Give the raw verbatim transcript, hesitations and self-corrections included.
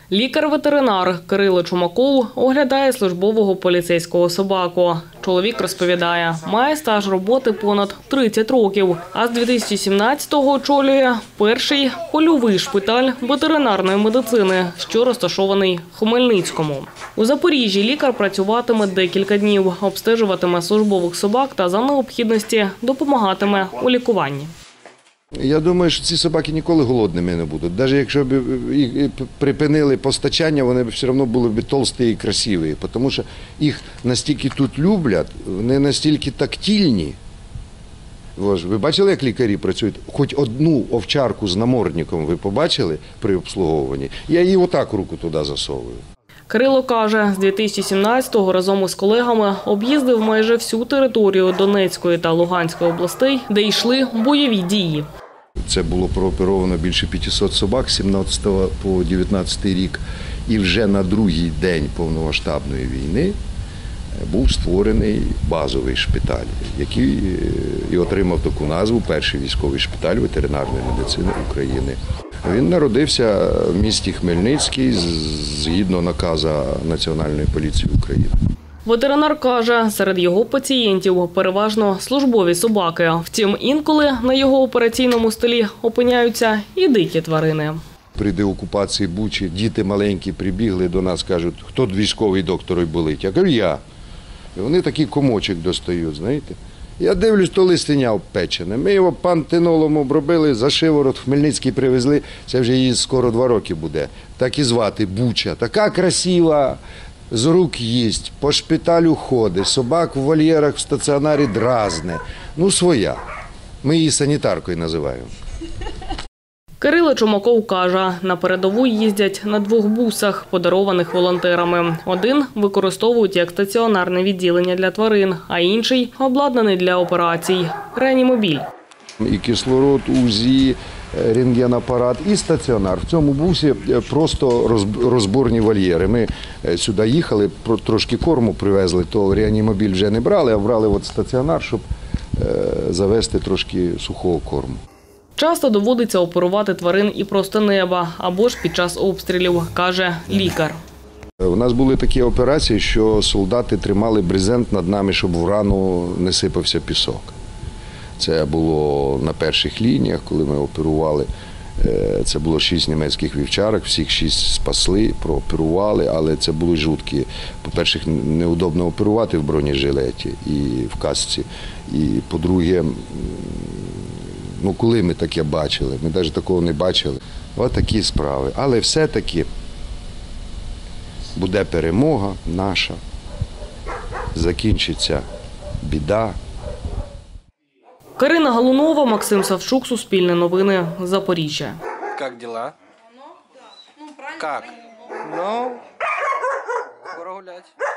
Лікар-ветеринар Кирило Чумаков оглядає службового поліцейського собаку. Чоловік розповідає, має стаж роботи понад тридцять років, а з дві тисячі сімнадцятого очолює перший польовий шпиталь ветеринарної медицини, що розташований в Хмельницькому. У Запоріжжі лікар працюватиме декілька днів, обстежуватиме службових собак та за необхідності допомагатиме у лікуванні. Я думаю, що ці собаки ніколи голодними не будуть. Навіть якщо б їх припинили постачання, вони б все одно були б толсті і красиві. Тому що їх настільки тут люблять, вони настільки тактильні. Ви бачили, як лікарі працюють? Хоч одну овчарку з намордником ви побачили при обслуговуванні? Я їй отак руку туди засовую. Кирило каже, з дві тисячі сімнадцятого разом із колегами об'їздив майже всю територію Донецької та Луганської областей, де йшли бойові дії. Це було прооперовано більше п'ятисот собак з сімнадцятого по дев'ятнадцятий рік. І вже на другий день повномасштабної війни був створений базовий шпиталь, який і отримав таку назву «Перший військовий шпиталь ветеринарної медицини України». Він народився в місті Хмельницький згідно наказу Національної поліції України. Ветеринар каже, серед його пацієнтів переважно службові собаки. Втім, інколи на його операційному столі опиняються і дикі тварини. При деокупації Бучі діти маленькі прибігли до нас, кажуть, хто військовий доктору болить? Я кажу, я. І вони такий комочок достають, знаєте. Я дивлюсь, то листеня обпечене. Ми його пантенолом обробили, за шиворот в Хмельницький привезли. Це вже їй скоро два роки буде. Так і звати Буча. Така красива, з рук їсть, по шпиталю ходить, собак в вольєрах в стаціонарі дразне. Ну, своя. Ми її санітаркою називаємо. Кирило Чумаков каже, на передову їздять на двох бусах, подарованих волонтерами. Один використовують як стаціонарне відділення для тварин, а інший – обладнаний для операцій – реанімобіль. І кислород, УЗІ, рентгенапарат, і стаціонар. В цьому бусі просто розборні вольєри. Ми сюди їхали, трошки корму привезли, то реанімобіль вже не брали, а брали от стаціонар, щоб завести трошки сухого корму. Часто доводиться оперувати тварин і просто неба, або ж під час обстрілів, каже лікар. У нас були такі операції, що солдати тримали брезент над нами, щоб в рану не сипався пісок. Це було на перших лініях, коли ми оперували. Це було шість німецьких вівчарок, всіх шість спасли, прооперували, але це були жуткі. По-перше, неудобно оперувати в бронежилеті і в касці. І, по-друге, ну, коли ми таке бачили? Ми навіть такого не бачили. Ось такі справи. Але все-таки буде перемога наша, закінчиться біда. Карина Галунова, Максим Савчук, Суспільне новини, Запоріжжя. Як дела? Как? Ну, скоро гулять.